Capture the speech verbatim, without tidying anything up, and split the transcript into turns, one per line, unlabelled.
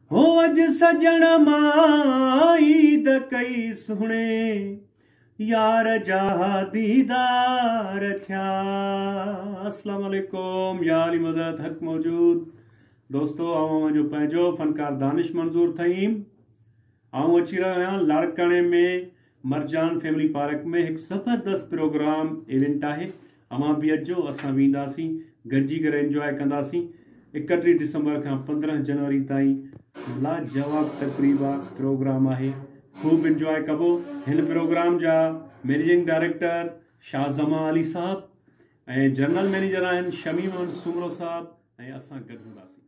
हो अज सजण मां ईद कई सुणे यार जा दीदार थिया। अस्सलाम वालेकुम, या अली मदद हक मौजूद। दोस्तों आऊं जो पंहिंजो फनकार दानिश मंज़ूर थईं। आऊं अची रहियो आहियां लाड़काणे में मरजान फैमिली पार्क में एक ज़बरदस्त प्रोग्राम इवेंट है। अवां भी अचो, असां वेंदासीं, गॾिजी करे एंजॉय कंदासीं। इकटीह दिसंबर का पंद्रह जनवरी ताईं लाजवाब तकरीबा प्रोग्राम है, खूब एंजॉय कबो। इन प्रोग्राम जा मैनेजिंग डायरेक्टर शाहजमा अली साहब ऐं जनरल मैनेजर आहिनि शमी मोहन सुमरो साहब ऐं असां गॾु हूंदासीं।